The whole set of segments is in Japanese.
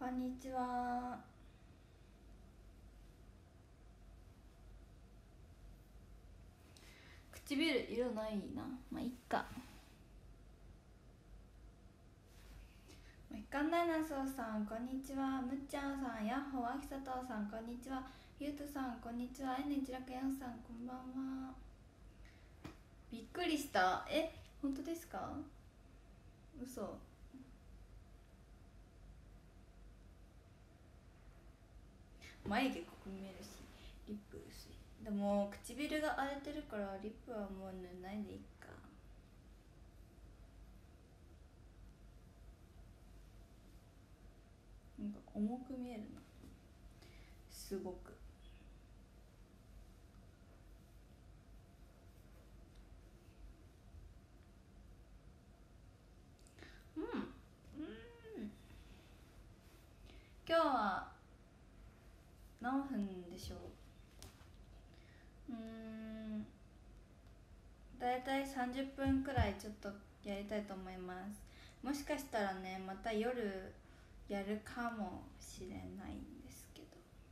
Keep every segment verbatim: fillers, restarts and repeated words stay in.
んにちは。唇色ないな。まあいっか。みかんダイナソーさんこんにちは。むっちゃんさん、やっほー、あきさとうさんこんにちは。ゆうとさんこんにちは。えねちらくやんさんこんばんは。びっくりした。え、本当ですか？嘘。眉毛ここ見えるし、リップ薄い。でも唇が荒れてるからリップはもう塗らないでいいか。なんか重く見えるな、すごく。うん、うん、今日は何分でしょう。うーん、だいたいさんじゅっぷんくらいちょっとやりたいと思います。もしかしたらね、また夜やるかもしれないんですけど。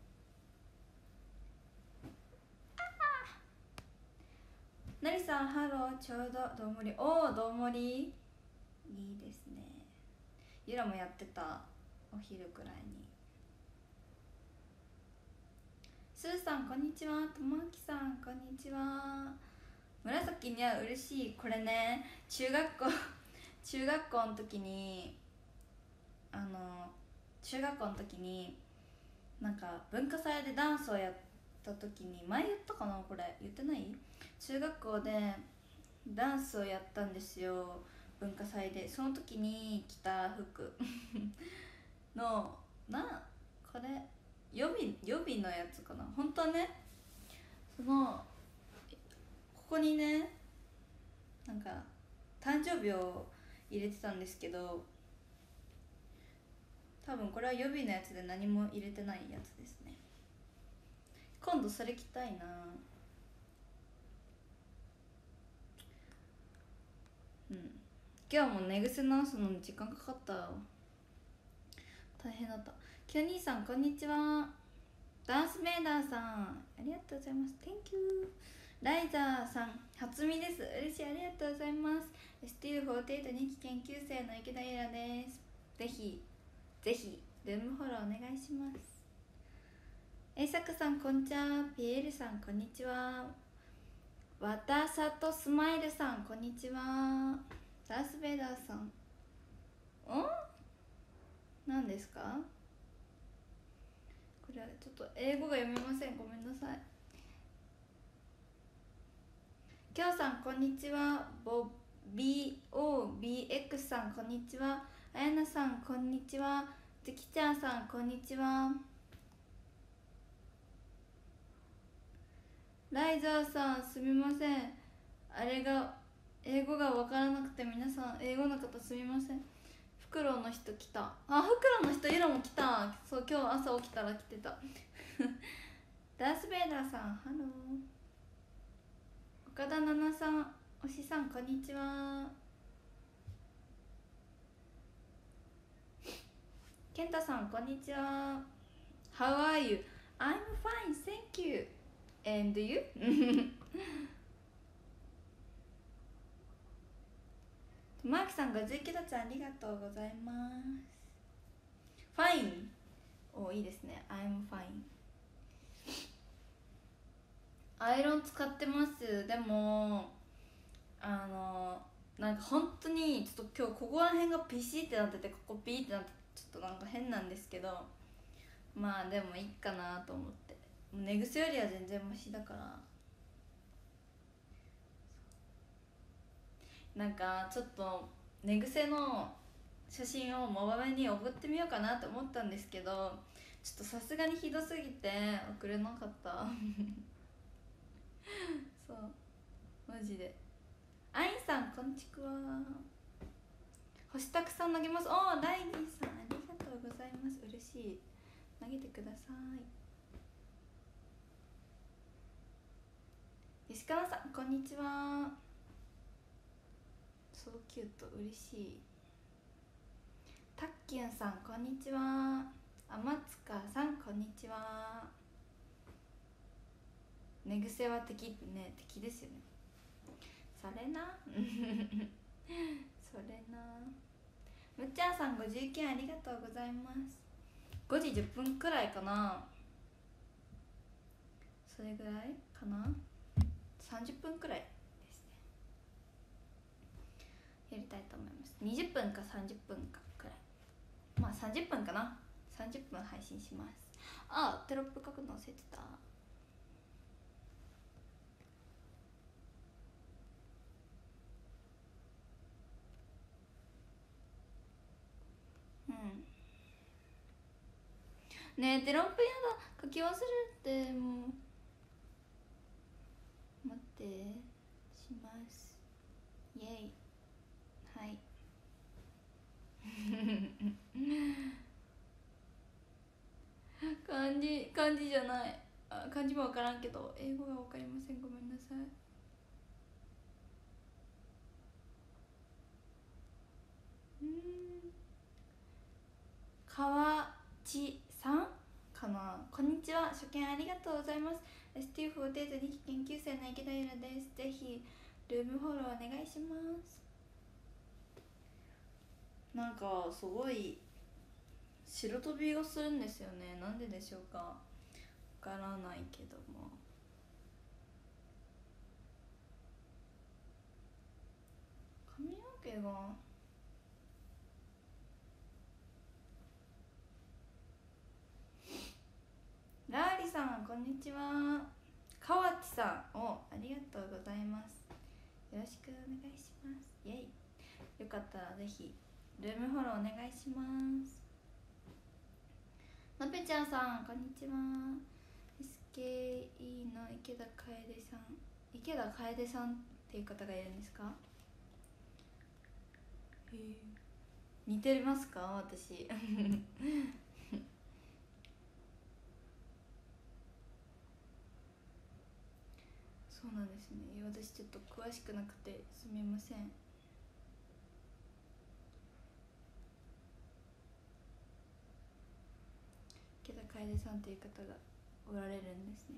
なりさんハロー、ちょうどどうもり。おお、どうもりいいですね。ゆらもやってた、お昼くらいに。すーさんこんにちは。ともあきさんこんにちは。紫には嬉しい。これね、中学校中学校の時にあの中学校の時になんか文化祭でダンスをやった時に、前言ったかな、これ言ってない？中学校でダンスをやったんですよ、文化祭で。その時に着た服のな、これ予備予備のやつかな。本当はね、そのここにね、なんか誕生日を入れてたんですけど、多分これは予備のやつで何も入れてないやつですね。今度それ着たいな。うん、今日も寝癖直すのに時間かかった。大変だった。きょにーさんこんにちは。ダンスメーダーさんありがとうございます。 Thank you。 ライザーさん初見です。嬉しい、ありがとうございます。 エスティーユーフォーティーエイト にき研究生の池田ゆらです。ぜひぜひルームフォローお願いします。えいさくさんこんにちは。ピエールさんこんにちは。わたさとスマイルさんこんにちは。ダースベイダーさん、ん何ですかこれ。ちょっと英語が読めません、ごめんなさい。きょうさんこんにちは。ボ ビーオービーエックス さんこんにちは。あやなさんこんにちは。つきちゃんさんこんにちは。ライザーさんすみません、あれが英語がわからなくて、皆さん英語の方すみません。フクロウの人来た。あ、フクロウの人イラも来た。そう、今日朝起きたら来てたダース・ベイダーさんハロー。岡田奈々さん、おしさんこんにちは。健太さんこんにちは。 How are you? I'm fine, thank you. And you? マーキさんごじゅうきゅうどちゃんありがとうございます。 Fine、 お、いいですね。 I'm fine。 アイロン使ってます。でもあのなんか本当にちょっと今日ここら辺がピシってなってて、ここピーってなってちょっとなんか変なんですけど、まあでもいいかなと思って。寝癖よりは全然マシだから。なんかちょっと寝癖の写真をモバメに送ってみようかなと思ったんですけど、ちょっとさすがにひどすぎて送れなかったそう、マジで。アインさんこんちくわ。星たくさん投げます。おー、ライリーさんありがとうございます。嬉しい、投げてください。石川さんこんにちは。そうキュート、嬉しい。たっきゅんさんこんにちは。 天塚さんこんにちは。寝癖は敵ね、敵ですよね。それなそれな。むっちゃんさんごじゅうきゅうえんありがとうございます。ごじじゅっぷんくらいかな、それぐらいかな、さんじゅっぷんくらいですね。やりたいと思います。にじゅっぷんかさんじゅっぷんかくらい、まあさんじゅっぷんかな、さんじゅっぷん配信します。あ、テロップ書くの忘れてた。うんねえ、テロップやだ、書き忘れて、もう待ってします。イエイ。はい漢字漢字じゃない、あ、漢字も分からんけど英語が分かりません、ごめんなさい。うん、川地さんかな。こんにちは、初見ありがとうございます。 エスティーフォー デートにき研究生の池田ゆらです。ぜひルームフォローお願いします。なんかすごい白飛びをするんですよね、なんででしょうか、わからないけども。髪の毛がラーリさんこんにちは。河内さん、お、ありがとうございます。よろしくお願いします。イエイ。よかったらぜひルームフォローお願いします。のぺちゃんさんこんにちは。 エスケーイー の池田楓さん、池田楓さんっていう方がいるんですか。へえ、似てますか私そうなんですね、私ちょっと詳しくなくてすみません。池田楓さんという方がおられるんですね。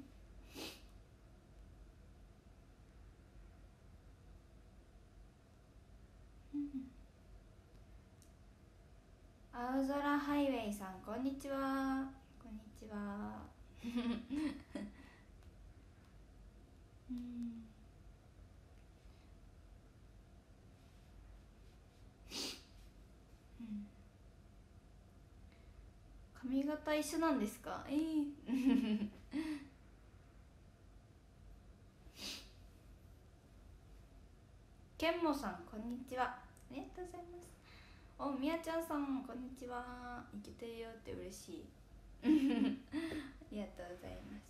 うん、青空ハイウェイさんこんにちは。こんにちはうん、うん、髪型一緒なんですか。えー、ケンモさんこんにちは、ありがとうございます。お、みやちゃんさんこんにちは。いけてるよって嬉しいありがとうございます。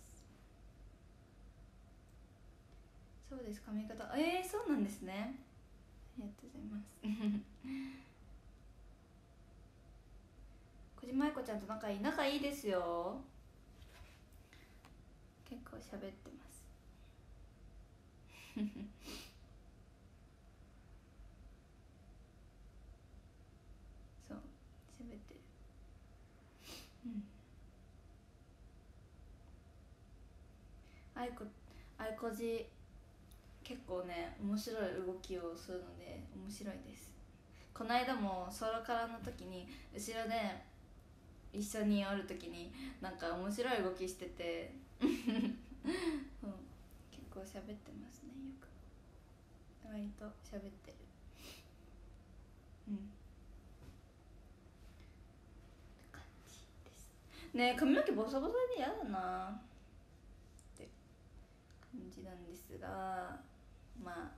そうです、髪型、えー、そうなんですね、ありがとうございます小島愛子ちゃんと仲いい、仲いいですよ、結構喋ってますそう、喋ってる。うん、愛子愛子じ結構ね面白い動きをするので面白いです。この間もソロカラの時に後ろで一緒におる時になんか面白い動きしててうん、結構喋ってますね、よく割と喋ってる。うん、感じですね。え、髪の毛ボサボサで嫌だなって感じなんですが、まあ、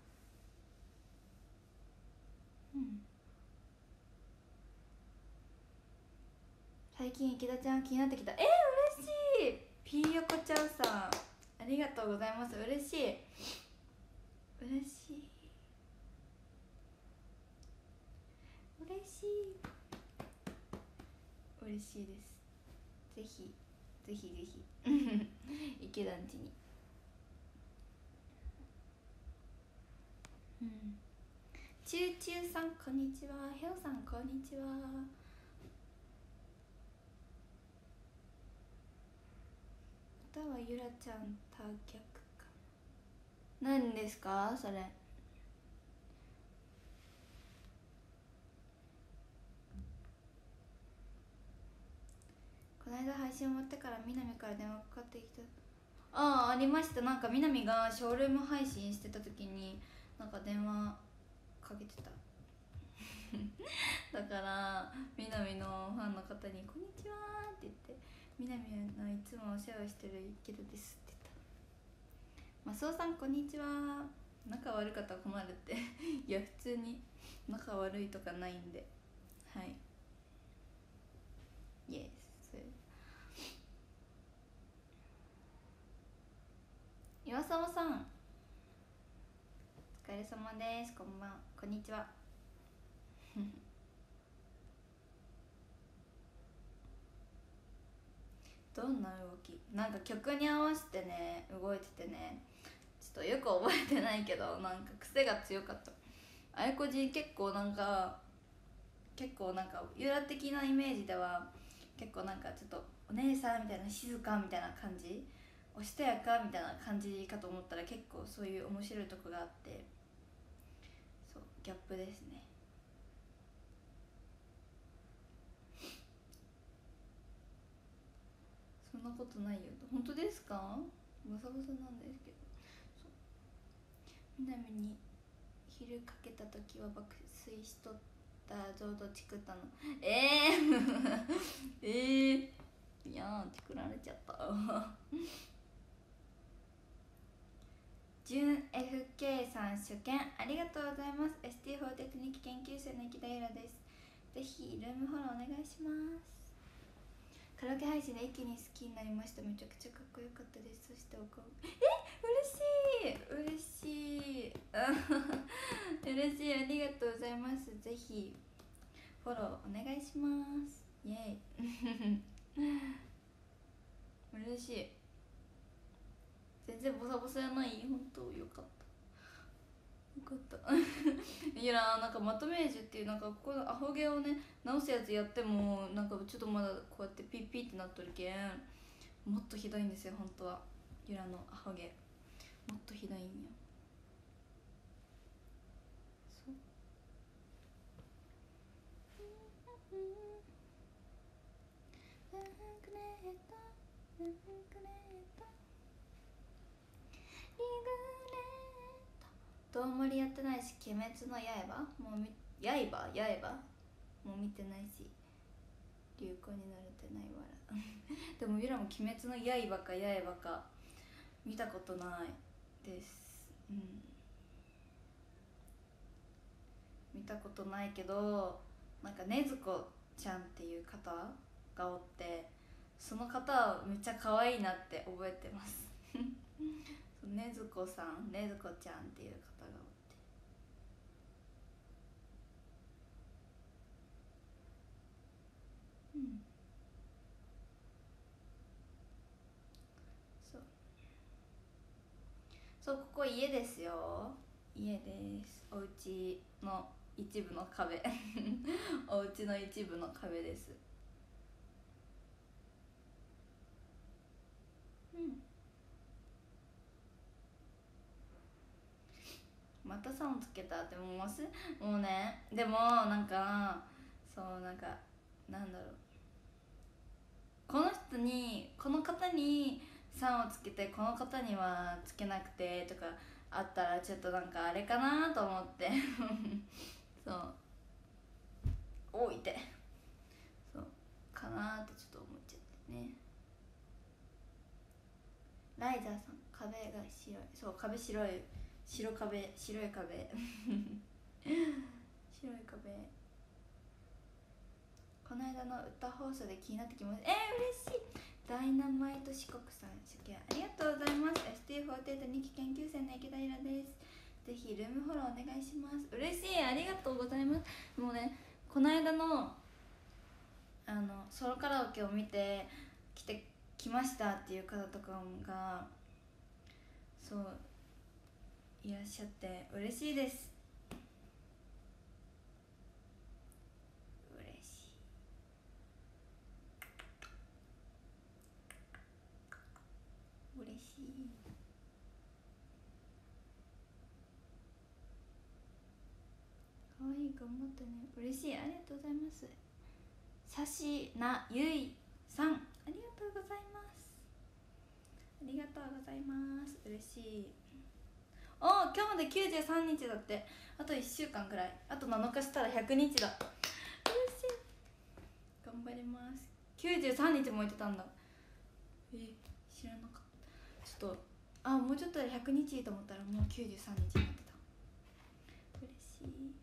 うん、最近池田ちゃん気になってきた。えー、嬉しい。ピーヨコちゃんさんありがとうございます。嬉しい嬉しい嬉しい嬉しいです。ぜひぜひぜひ池田んちに。うん、チューチューさんこんにちは。ヘオさんこんにちは。 たはゆらちゃん他逆か。何ですかそれ。この間配信終わってからみなみから電話かかってきた。ああ、ありました。なんかみなみがショールーム配信してた時になんか電話かけてただからみなみのファンの方に「こんにちは」って言って「みなみのいつもお世話してる池田です」って言った。マスオさんこんにちは。仲悪かったら困るっていや普通に仲悪いとかないんで、はいイエス。岩沢さんお疲れ様です。こんばんこんにちはどんな動き、なんか曲に合わせてね動いててね、ちょっとよく覚えてないけどなんか癖が強かった。あやこじ結構なんか結構なんかユーラ的なイメージでは結構なんかちょっとお姉さんみたいな静かみたいな感じ、おしとやかみたいな感じかと思ったら結構そういう面白いとこがあって、そうギャップですね。そんなことないよ。本当ですか？ボサボサなんですけど。みなみに昼かけた時は爆睡しとったぞ。どっち食ったの？えーえーいやーチクられちゃった純 エフケー さん初見ありがとうございます。 エスティーフォー テクニック研究生の池田ゆらです。ぜひルームフォローお願いします。カラオケ配信で一気に好きになりました。めちゃくちゃかっこよかったです。そしてお顔え嬉しい嬉しい嬉しい、ありがとうございます。ぜひフォローお願いします。イエイ嬉しい。全然ボサボサじゃない。本当よかったよかったいやなんかまとめージュっていうなんかここのアホ毛をね直すやつやってもなんかちょっとまだこうやってピッピってなっとるけんもっとひどいんですよ本当は。ゆらのアホ毛もっとひどいんよ。そうどうもりやってないし、鬼滅の刃もうみ刃刃もう見てないし流行に慣れてないわらでもゆらも鬼滅の刃か刃か見たことないです。うん見たことないけどなんかねずこちゃんっていう方がおってその方はめっちゃ可愛いなって覚えてますねずこさんねずこちゃんっていう方がおってうんそうそうここ家ですよ。家です。お家の一部の壁お家の一部の壁です。うんまたさんつけたってもう忘れもうねでもなんかそうなんかなんだろうこの人にこの方にさんをつけてこの方にはつけなくてとかあったらちょっとなんかあれかなと思ってそうおいてそうかなってちょっと思っちゃってね。ライザーさん壁が白い。そう壁白い白壁白い壁白い壁。この間の歌放送で気になってきます。えー、嬉しい。ダイナマイト四国さん初見ありがとうございます。 エスティーフォー テに期研究生の池田ゆらです。ぜひルームフォローお願いします。嬉しいありがとうございます。もうねこの間のあのソロカラオケを見て来てきましたっていう方とかがそういらっしゃって嬉しいです。嬉しいい。かわいい、頑張ってね。嬉しい、ありがとうございます。さしなゆいさん、ありがとうございます。ありがとうございます。嬉しい。おー、今日まできゅうじゅうさんにちだって。あといっしゅうかんくらい、あとなのかしたらひゃくにちだ。嬉しい、頑張ります。きゅうじゅうさんにちもいてたんだ。え、知らなかった。ちょっと、あ、もうちょっとでひゃくにちいいと思ったらもうきゅうじゅうさんにちになってた。嬉しい。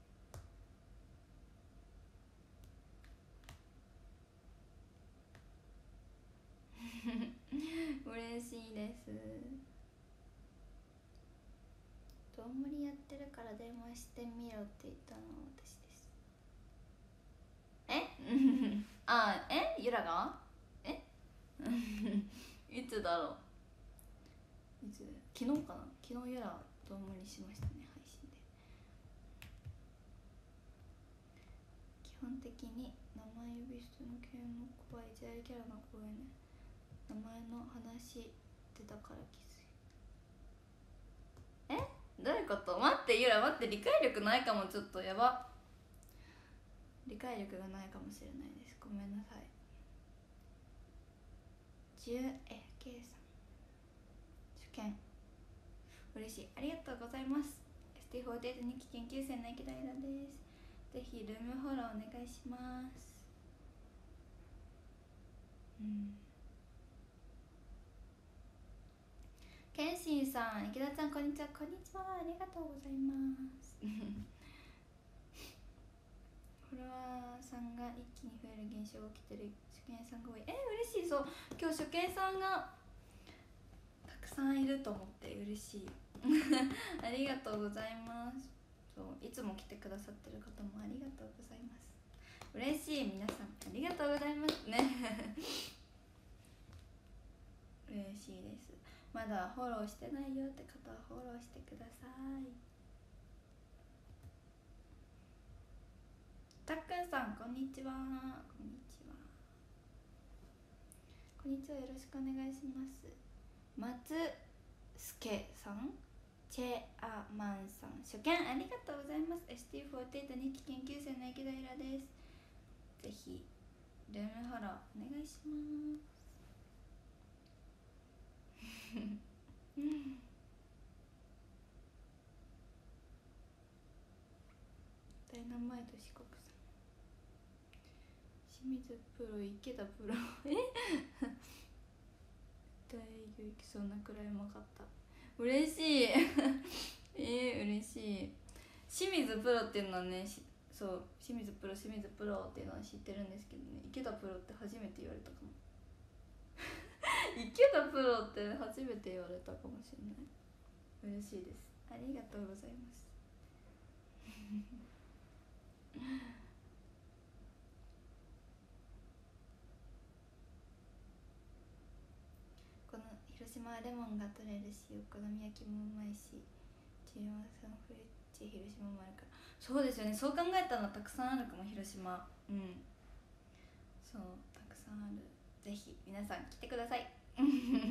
嬉しいです。どんぶりやってるから電話してみろって言ったのは私です。えあ、えゆらがえいつだろう、いつ、昨日かな、昨日ゆらどんぶりしましたね、配信で。基本的に名前呼び捨ての系の怖いいじられキャラの声ね。名前の話出たから気づい、えどういうこと、待ってゆら、待って、理解力ないかも。ちょっとやば、理解力がないかもしれないです。ごめんなさい。 じゅうエフケー さん、受験嬉しい、ありがとうございます。 エスティーフォーティーエイト 日記研究生の池田です。ぜひルームフォローお願いします。うん、ケンシンさん、池田ちゃん、こんにちは。こんにちは、ありがとうございますフォロワーさんが一気に増える現象が起きてる。初見さんが多い。えー、嬉しい。そう、今日初見さんがたくさんいると思って嬉しいありがとうございます。そう、いつも来てくださってる方もありがとうございます。嬉しい、皆さんありがとうございますね嬉しいです。まだフォローしてないよって方はフォローしてください。たっくんさん、こんにちは。こんにちは。こんにちは、よろしくお願いします。松助さん、チェアマンさん、初見ありがとうございます。 エスティーフォーティーエイト 日記研究生の池田です。ぜひルームフォローお願いしますダイナマイト四国さん、清水プロ、池田プロえ大営業行きそうなくらいうまかった。嬉しいえー、嬉しい。清水プロっていうのはね、そう、清水プロ清水プロっていうのは知ってるんですけどね、池田プロって初めて言われたかも池田プロって初めて言われたかもしれない。嬉しいです、ありがとうございますこの広島はレモンが取れるし、お好み焼きもうまいし、ジーワンさんフレッチ広島もあるから。そうですよね、そう考えたらたくさんあるかも、広島。うん、そうたくさんある。ぜひ皆さん来てください来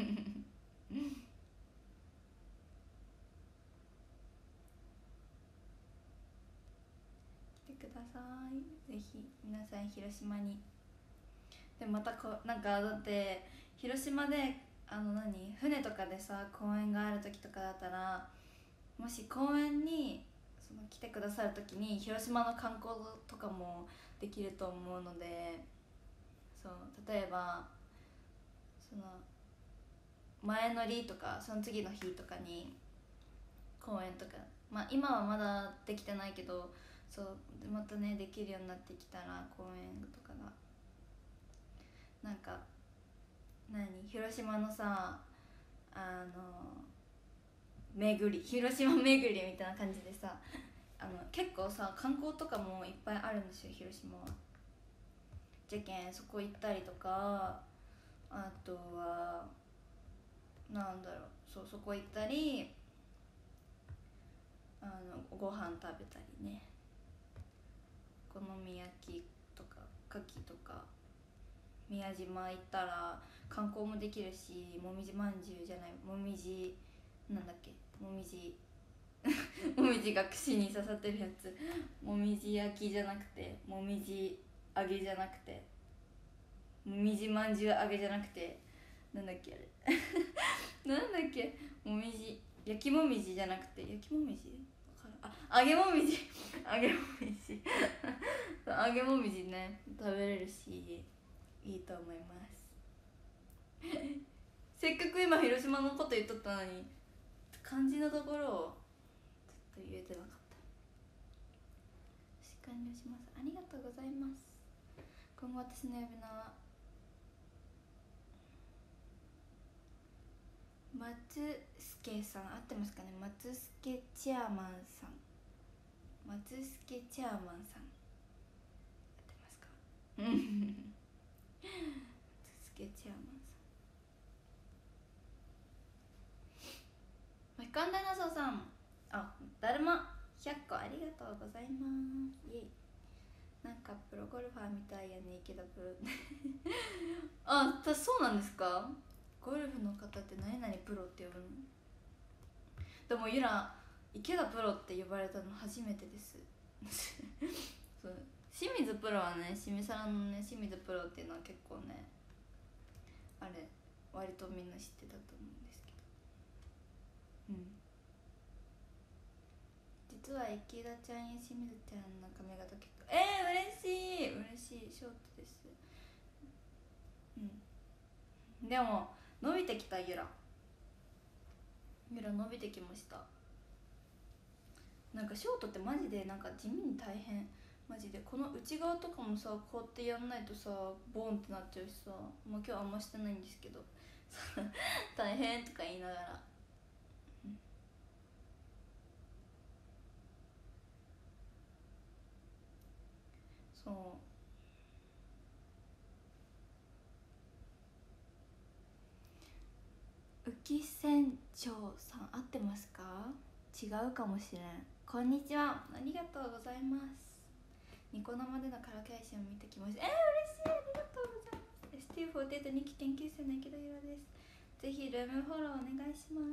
てください、ぜひ皆さん広島に。でまたこなんかだって広島であの何船とかでさ公園がある時とかだったら、もし公園にその来てくださる時に広島の観光とかもできると思うので、そう例えばその前乗りとかその次の日とかに公園とか、まあ今はまだできてないけど、そうまたねできるようになってきたら公園とかがなんか何広島のさあの巡り広島巡りみたいな感じでさ、あの結構さ観光とかもいっぱいあるんですよ広島は。じゃけんそこ行ったりとか、あとはなんだろう、そうそこ行ったり、あのご飯食べたりね、お好み焼きとか牡蠣とか宮島行ったら観光もできるし、もみじまんじゅうじゃない、もみじなんだっけ、もみじもみじが串に刺さってるやつ、もみじ焼きじゃなくてもみじ揚げじゃなくてもみじまんじゅう揚げじゃなくて、なんだっけあれなんだっけ、もみじ焼きもみじじゃなくて焼きもみじ、あ、揚げもみじ揚げもみじ揚げもみじね、食べれるしいいと思いますせっかく今広島のこと言っとったのに漢字のところをちょっと言えてなかった。完了します。ありがとうございます。今後私の呼び名は松助さん、合ってますかね。松助チェアマンさん、松助チェアマンさん、合ってますか松助チェアマンさん。ひかんだなそさん、あ、だるまひゃっこありがとうございます。イエイ。なんかプロゴルファーみたいやね、池田プロあ、たそうなんですか。ゴルフの方って何々プロって呼ぶの。でもゆら池田プロって呼ばれたの初めてですそう、清水プロはね、清水さんのね、清水プロっていうのは結構ね、あれ割とみんな知ってたと思うんですけど、うん、実は池田ちゃんや清水ちゃんの髪型結構、えー、嬉しい嬉しい、ショートです。うん、でも伸びてきた、ゆらゆら伸びてきました。なんかショートってマジでなんか地味に大変、マジでこの内側とかもさ、こうやってやんないとさボーンってなっちゃうしさ、まあ今日あんましてないんですけど大変とか言いながら、うん、そう浮船長さん、合ってますか。違うかもしれん。こんにちは、ありがとうございます。ニコ生でのカラオケ配信を見てきました。えー、嬉しい、ありがとうございます。 エスティーフォーティーエイト にき研究生の池田ゆらです。ぜひルームフォローお願いします。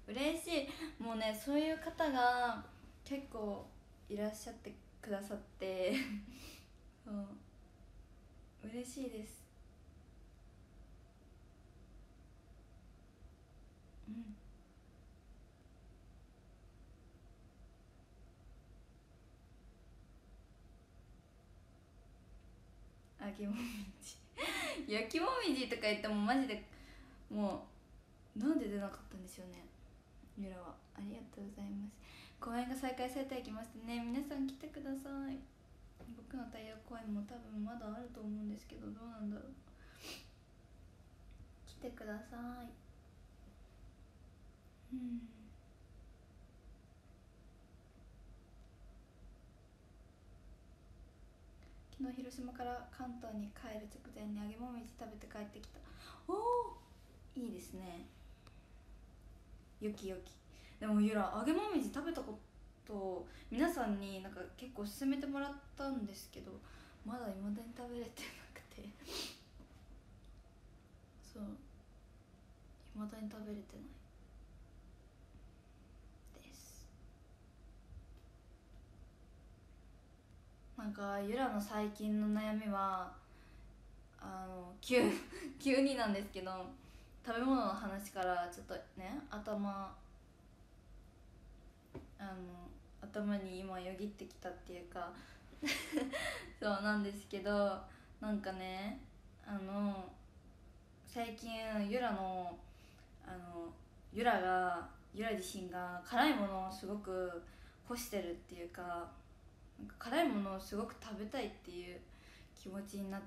嬉しい。もうね、そういう方が結構いらっしゃってくださってそう嬉しいです。うん、揚げもみじ焼きもみじとか言ってもマジでもうなんで出なかったんでしょうね。ゆらはありがとうございます。公演が再開されていきましたね。皆さん来てください。僕の太陽公演も多分まだあると思うんですけど、どうなんだろう。来てください。うん、昨日広島から関東に帰る直前に揚げもみじ食べて帰ってきた。おお、いいですね。よきよき。でもゆら揚げもみじ食べたこと皆さんになんか結構勧めてもらったんですけど、まだいまだに食べれてなくてそう、いまだに食べれてないです。なんかゆらの最近の悩みはあの急急になんですけど、食べ物の話からちょっとね、頭あの頭に今よぎってきたっていうかそうなんですけど、なんかね、あの最近ゆらのあのゆらがゆら自身が辛いものをすごく欲してるっていうか、なんか辛いものをすごく食べたいっていう気持ちになって、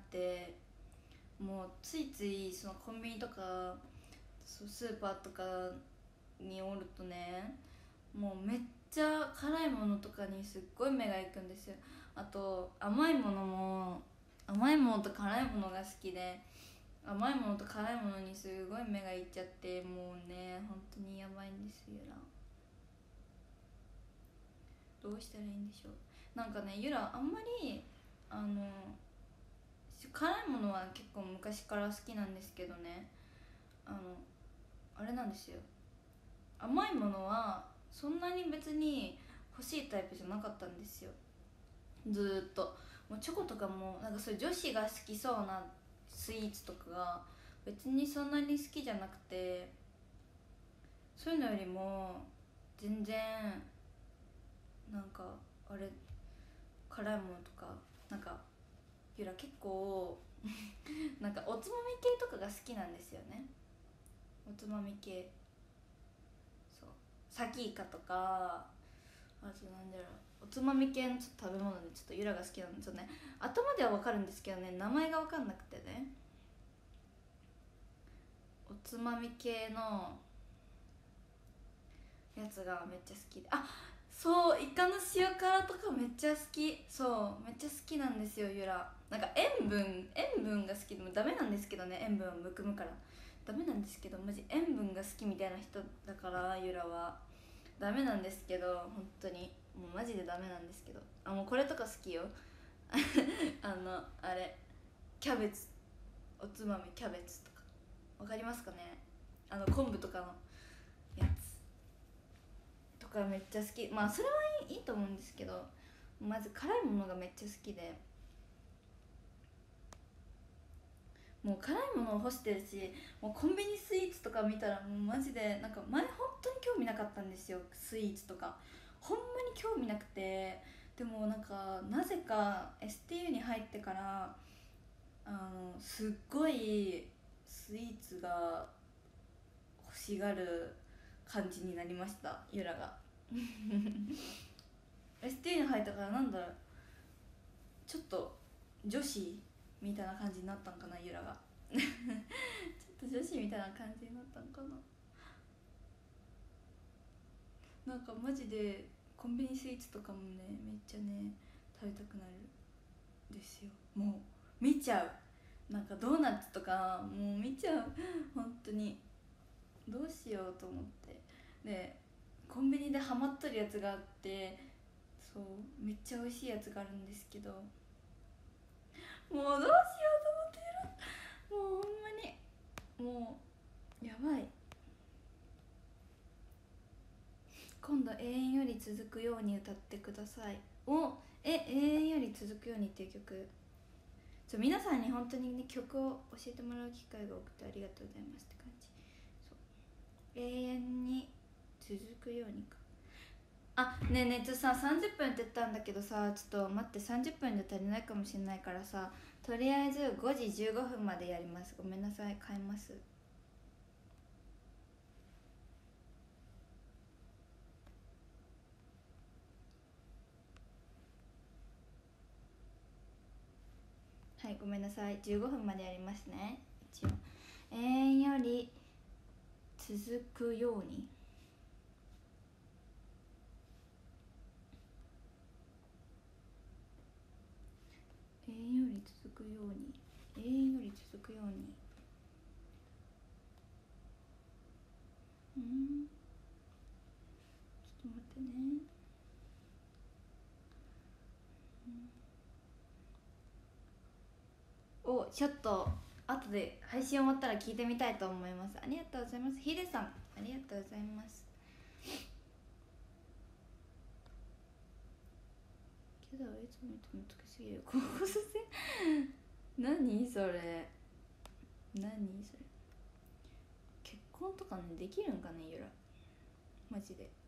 もうついついそのコンビニとかそうスーパーとかにおるとね、もうめっちゃ辛いものとかにすっごい目がいくんですよ。あと甘いものも、甘いものと辛いものが好きで、甘いものと辛いものにすごい目がいっちゃって、もうね本当にやばいんですゆら。どうしたらいいんでしょう。なんかねゆらあんまりあの辛いものは結構昔から好きなんですけどね、あのあれなんですよ、甘いものはそんなに別に欲しいタイプじゃなかったんですよ、ずーっと。もうチョコとかもなんかそういう女子が好きそうなスイーツとかが別にそんなに好きじゃなくて、そういうのよりも全然なんかあれ辛いものとか、なんかゆら結構なんかおつまみ系とかが好きなんですよね。おつまみ系、そう、サキイカとか、あとなんだろう、おつまみ系のちょっと食べ物でちょっとゆらが好きなんですよね。頭では分かるんですけどね、名前が分かんなくてね。おつまみ系のやつがめっちゃ好きで、あ、そう、イカの塩辛とかめっちゃ好き、そうめっちゃ好きなんですよゆら。なんか塩分塩分が好きでもダメなんですけどね、塩分はむくむからダメなんですけど、マジ塩分が好きみたいな人だからゆらはダメなんですけど、本当にもうマジでダメなんですけど、あ、もうこれとか好きよあのあれ、キャベツ、おつまみキャベツとかわかりますかね、あの昆布とかのやつとかめっちゃ好き。まあそれはいいと思うんですけど、まず辛いものがめっちゃ好きで、もう辛いものを欲してるし、もうコンビニスイーツとか見たらもうマジでなんか前本当に興味なかったんですよ、スイーツとかほんまに興味なくて。でもなんかなぜか エスティーユー に入ってからあのすっごいスイーツが欲しがる感じになりましたゆらがエスティーユー に入ったからなんだろう、ちょっと女子みたいな感じになったんかなゆらがちょっと女子みたいな感じになったんかな。なんかマジでコンビニスイーツとかもねめっちゃね食べたくなるんですよ。もう見ちゃう、なんかドーナツとかもう見ちゃう本当にどうしようと思って。でコンビニでハマっとるやつがあって、そうめっちゃ美味しいやつがあるんですけど、もうどうしようと思ってる、もうほんまにもうやばい。今度永遠より続くように歌ってください。おえ永遠より続くようにっていう曲、ちょ皆さんに本当にね曲を教えてもらう機会が多くてありがとうございますって感じ。そう永遠に続くようにか。あねえねえちょっとささんじゅっぷんって言ったんだけどさ、ちょっと待って、さんじゅっぷんで足りないかもしれないからさ、とりあえずごじじゅうごふんまでやります。ごめんなさい、変えます。はい、ごめんなさい、じゅうごふんまでやりますね。一応永遠より続くように、永遠より続くように、永遠より続くように、うん、ちょっと待ってね、うん、おちょっと後で配信終わったら聞いてみたいと思います。ありがとうございます。ヒデさんありがとうございます。けどいつも見ても難しすぎる高校生何それ、何それ、結婚とかねできるんかねゆら、マジで。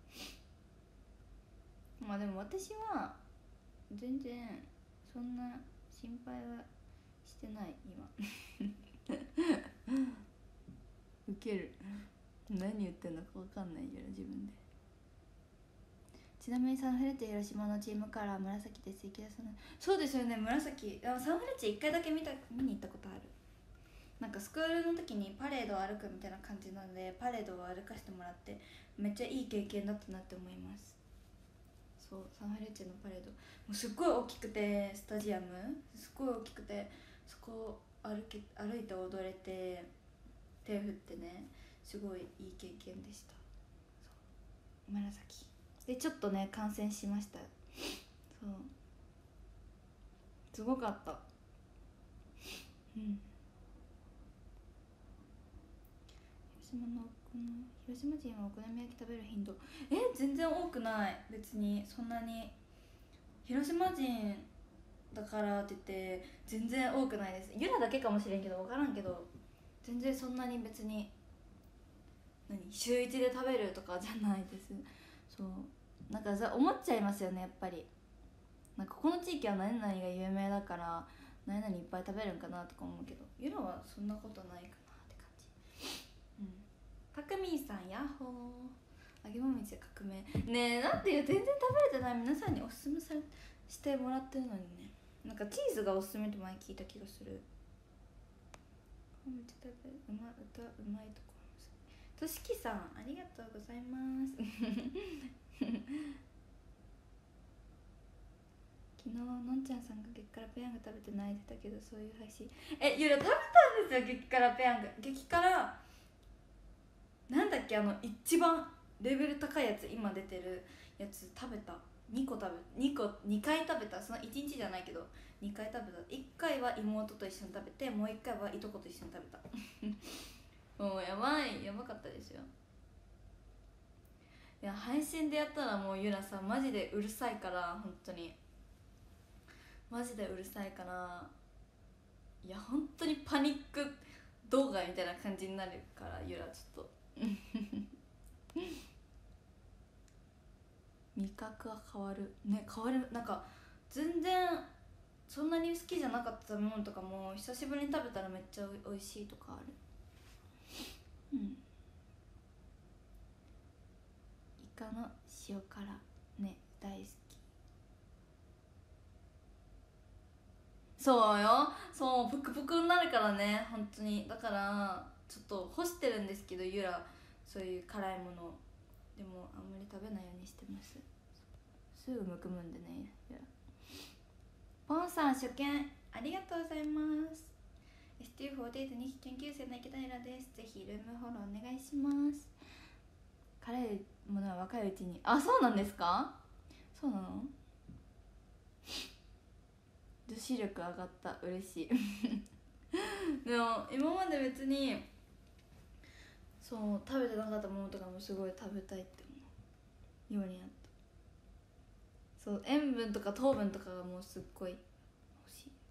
まあでも私は全然そんな心配はしてない今ウケる、何言ってんのか分かんないゆら自分で。ちなみにサンフレッチェ広島のチームカラー紫です。池田さん、そうですよね紫。あサンフレッチェ一回だけ見た見に行ったことある。なんかスクールの時にパレードを歩くみたいな感じなので、パレードを歩かせてもらってめっちゃいい経験だったなって思います。そうサンフレッチェのパレードもうすっごい大きくて、スタジアムすっごい大きくて、そこを歩け歩いて踊れて手振ってね、すごいいい経験でした。そう紫でちょっとね観戦しました。そうすごかった。 うん。広島のこの広島人はお好み焼き食べる頻度、え全然多くない。別にそんなに広島人だからって言って全然多くないです。ユナだけかもしれんけど分からんけど、全然そんなに別に何週一で食べるとかじゃないです。そうなんかさ思っちゃいますよねやっぱり。なんかこの地域は何々が有名だから何々いっぱい食べるんかなとか思うけど、ユナはそんなことないかなって感じ。うん。たくみーさんヤッホー。揚げもみじ革命ねえ、なんていう全然食べれてない皆さんにおすすめされしてもらってるのにね。なんかチーズがおすすめって前聞いた気がする。めっちゃ食べるうま歌うまいところ。としきさんありがとうございます昨日のんちゃんさんが激辛ペヤング食べて泣いてたけど、そういう配信えゆら食べたんですよ激辛ペヤング。激辛なんだっけ、あの一番レベル高いやつ今出てるやつ食べた。にこ食べにこにかい食べた。そのいちにちじゃないけどにかい食べた。いっかいは妹と一緒に食べて、もういっかいはいとこと一緒に食べたもうやばいやばかったですよ。いや配信でやったらもうゆらさマジでうるさいから、本当にマジでうるさいから、いや本当にパニック動画みたいな感じになるから、ゆらちょっと味覚は変わるね。変わる。なんか全然そんなに好きじゃなかった食べ物とかも久しぶりに食べたらめっちゃおいしいとかある。うん。イカの塩辛ね大好き。そうよ、そうプクプクになるからね本当に。だからちょっと干してるんですけど、ゆらそういう辛いものでもあんまり食べないようにしてます。すぐむくむんでね。ゆらポンさん初見ありがとうございます。 エスティーフォー デートに期研究生の池平です。ぜひルームフォローお願いします。辛いものは若いうちに。あ、そうなんですか。そうなの。女子力上がった、嬉しいでも今まで別にそう食べてなかったものとかもすごい食べたいって思うようになった。そう塩分とか糖分とかがもうすっごい欲しい。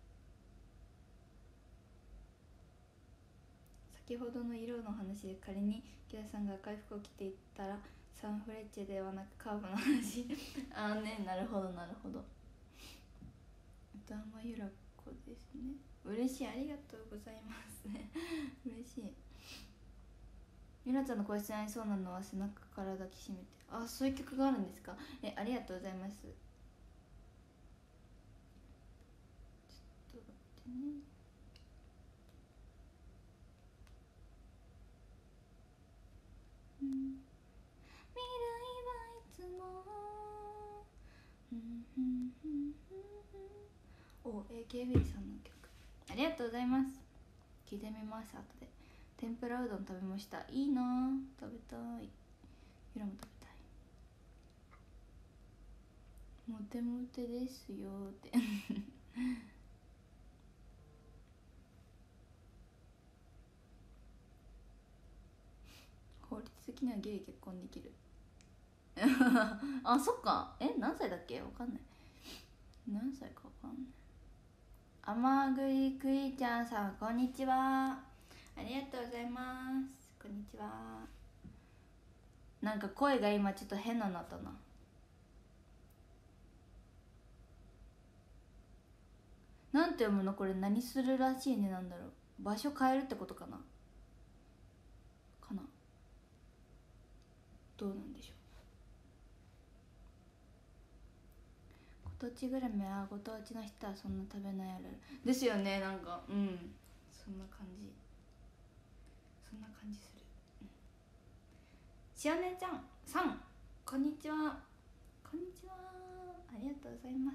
先ほどの色の話で仮に木田さんが赤い服を着ていったらサンフレッチェではなくカーブの話ああね、なるほどなるほど。歌間ゆら子ですね。嬉しい、ありがとうございますね嬉しい。ゆらちゃんの声質に合いそうなのは背中から抱きしめて。あ、そういう曲があるんですか。え、ありがとうございます。ちょっと待ってね。うん、未来はいつもお エーケービー さんの曲ありがとうございます。聞いてみます後で。天ぷらうどん食べました。いいな、食べたい。ゆらも食べたい。モテモテですよって法律的にはゲイ結婚できるあ、そっか。え、何歳だっけわかんない。何歳かわかんない。あまぐりクイちゃんさんこんにちは、ありがとうございます。こんにちは。なんか声が今ちょっと変なのったな。なんて読むのこれ。何するらしいね。なんだろう、場所変えるってことかなかな。どうなんでしょう。ご当地グルメはご当地の人はそんな食べないあるですよね。なんかうんそんな感じそんな感じする。しおねちゃんさんこんにちは。こんにちは、ありがとうございます。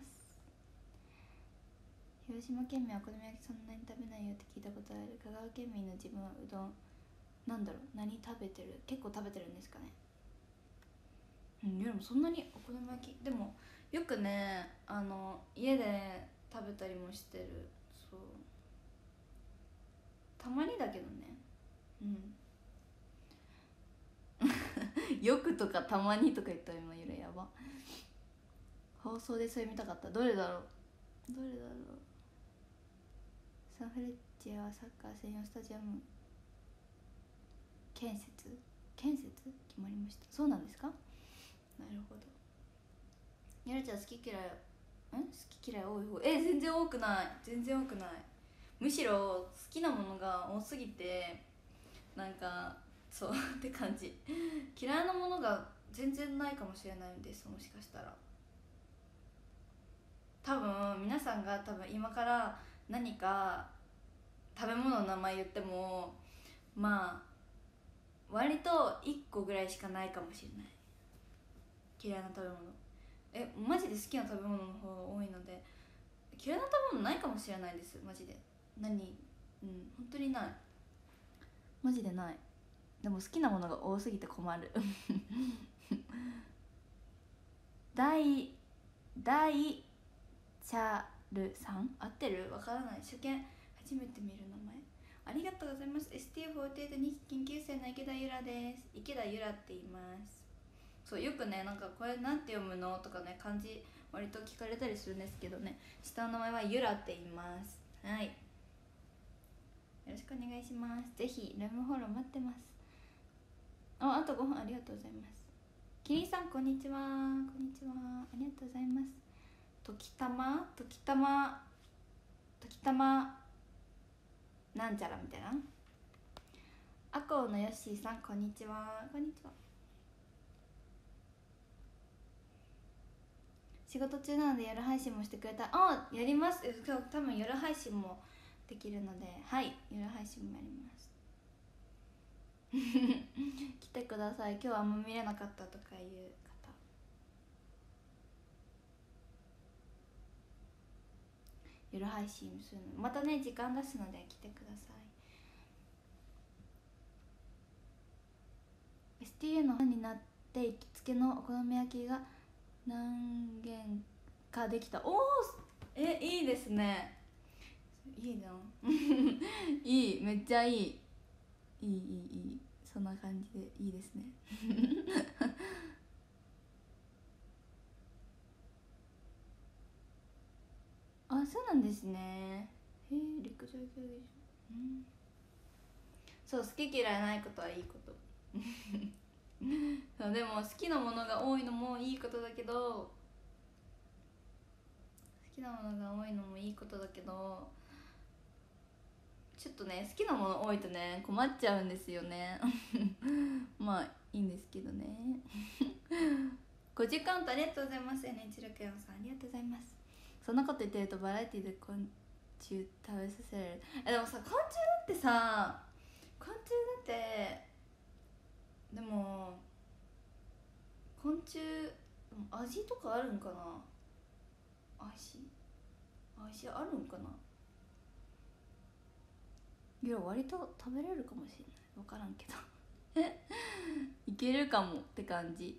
広島県民はお好み焼きそんなに食べないよって聞いたことある。香川県民の自分はうどんなんだろう、何食べてる。結構食べてるんですかね。うん、でもそんなにお好み焼きでもよくねあの家で食べたりもしてる。そううんよくとかたまにとか言ったら今ゆらやば。放送でそれ見たかった。どれだろうどれだろう。サンフレッチェはサッカー専用スタジアム建設建設決まりました。そうなんですか。なるほど。ゆらちゃん好き嫌いん好き嫌い多い方。え全然多くない全然多くない。むしろ好きなものが多すぎてなんかそうって感じ。嫌いなものが全然ないかもしれないんです。もしかしたら多分皆さんが多分今から何か食べ物の名前言ってもまあ割といっこぐらいしかないかもしれない。嫌いな食べ物えマジで好きな食べ物の方が多いので嫌いな食べ物ないかもしれないです。マジで何うん本当にない。マジでない。でも好きなものが多すぎて困る大大チャルさん合ってるわからない。初見初めて見る名前。ありがとうございます。 エスティーフォーティーエイト にき研究生の池田ゆらです。池田ゆらって言います。そうよくねなんかこれなんて読むのとかね漢字割と聞かれたりするんですけどね下の名前はゆらって言います。はいよろしくお願いします。ぜひルームフォロー待ってます。ああとごふんありがとうございます。キリンさんこんにちはこんにちはありがとうございます。時たま時たま時たまなんちゃらみたいな。あこうのよっしーさんこんにちはこんにちは。仕事中なので夜配信もしてくれた。あやります。今日多分夜配信もできるのではい夜配信もやります来てください。今日はあんま見れなかったとかいう方夜配信するのまたね時間出すので来てください。 エスティーエー のファンになって行きつけのお好み焼きが何軒かできた。おおえいいですね。いいないいめっちゃいいいいいいいいそんな感じでいいですねあそうなんですね。へえ陸上競技場、うん、そう好き嫌いないことはいいことそうでも好きなものが多いのもいいことだけど好きなものが多いのもいいことだけどちょっとね好きなもの多いとね困っちゃうんですよねまあいいんですけどねごじかんとありがとうございます。 エヌエイチろくよん さんありがとうございます。そんなこと言ってるとバラエティで昆虫食べさせられる。えでもさ昆虫だってさ昆虫だってでも昆虫味とかあるんかな。味味あるんかな。いや割と食べれるかもしれない分からんけどいけるかもって感じ。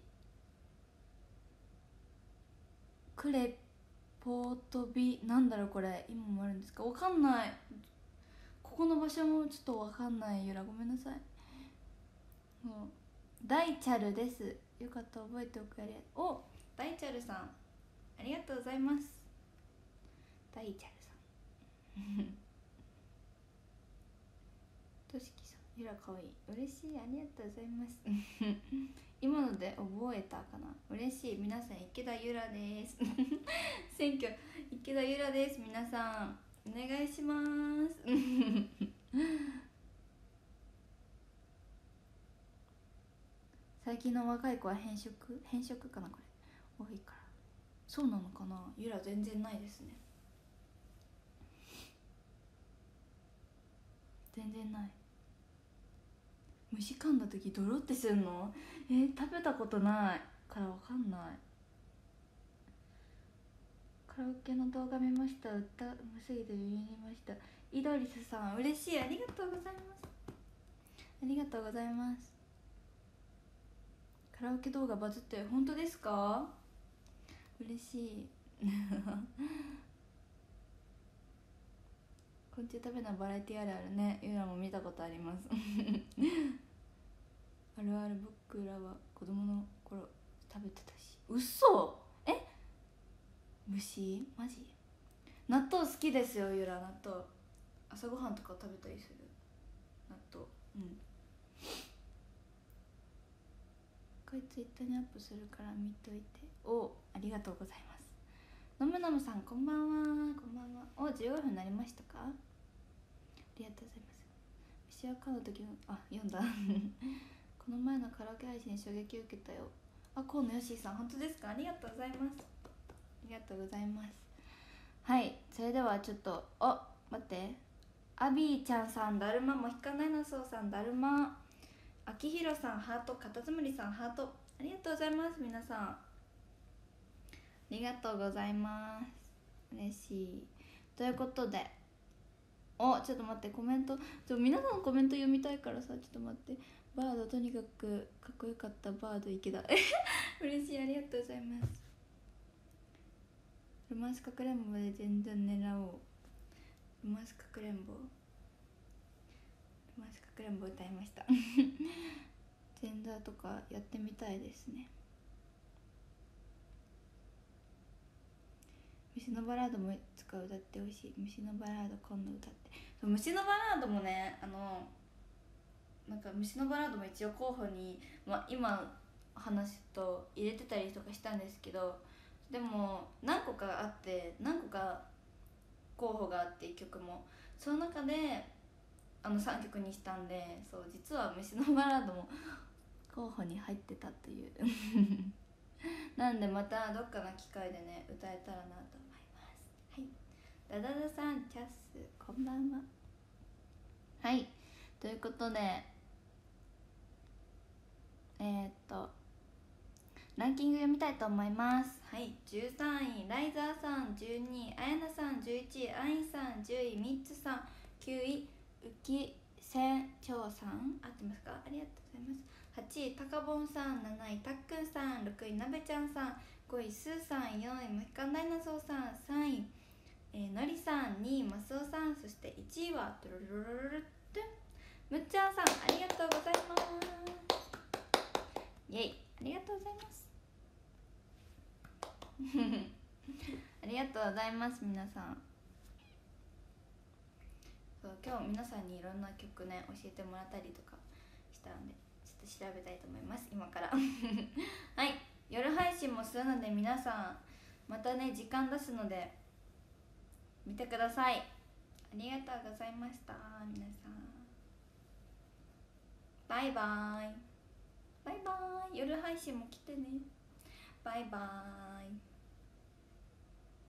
クレポートビなんだろうこれ今もあるんですか分かんない。ここの場所もちょっと分かんないゆらごめんなさい。もうダイチャルです。よかった覚えておくあれ。おダイチャルさんありがとうございます。ダイチャルさんとしきさんゆらかわいい嬉しいありがとうございます今ので覚えたかな。嬉しい。皆さん池田ゆらです選挙池田ゆらです。皆さんお願いします最近の若い子は変色変色かなこれ多いから。そうなのかな。ゆら全然ないですね。全然ない。虫噛んだ時ドロってするの。えー、食べたことないからわかんない。カラオケの動画見ました。歌うますぎてビビりました。イドリスさん嬉しいありがとうございます。ありがとうございます。カラオケ動画バズって本当ですか。嬉しい昆虫食べのバラエティあるあるねゆらも見たことありまするある僕らは子供の頃食べてたし。うそ。え、虫マジ。納豆好きですよゆら。納豆朝ごはんとか食べたりする。納豆、うん。これツイッターにアップするから見といて。お、ありがとうございます。のむのむさんこんばんは。こんばんは。お、じゅうごふんになりましたか。ありがとうございます。虫を飼う時の、あ、読んだこの前のカラオケ配信に衝撃を受けたよ。あ、河野よしさん本当ですか。ありがとうございます。ありがとうございます。はい、それではちょっと、お、待って、アビーちゃんさんだるま、もひかないのそうさんだるま、あきひろさんハート、かたつむりさんハート、ありがとうございます。皆さんありがとうございます。嬉しい。ということで、お、ちょっと待って、コメントちょ皆さんのコメント読みたいからさ、ちょっと待って。バードとにかくかっこよかった。バード池田嬉しい、ありがとうございます。ロマンスかくれんぼで全然狙おう。ロマンスかくれんぼロマンスかくれんぼ歌いました全座とかやってみたいですね。虫のバラードもいつか歌ってほしい。虫のバラード今度歌って。そう、虫のバラードもね、あのなんか虫のバラードも一応候補に、まあ、今話すと入れてたりとかしたんですけど、でも何個かあって、何個か候補があって、いっきょくもその中であのさんきょくにしたんで、そう実は虫のバラードも候補に入ってたというなんでまたどっかの機会でね歌えたらなと思います。はい、ダダダさん、チャッスこんばんは。はい、ということでえー、っとランキング読みたいと思います。はい、じゅうさんいライザーさん、じゅうにいあやなさん、じゅういちいあいさん、じゅういみっつさん、きゅうい浮せんちょうさん、合ってますか。ありがとうございます。はちいたかぼんさん、なないたっくんさん、ろくいなべちゃんさん、ごいすーさん、よんいもひかんダイナソーさん、さんい、えー、のりさん、にいますおさん、そしていちいはトロロロロロトゥンむっちゃんさん、ありがとうございます。イエイ、ありがとうございます。ありがとうございます。皆さん、そう今日皆さんにいろんな曲ね教えてもらったりとかしたんで、ちょっと調べたいと思います今からはい、夜配信もするので皆さんまたね時間出すので見てください。ありがとうございました皆さん。バイバイバイバイ。夜配信も来てね。バイバイ。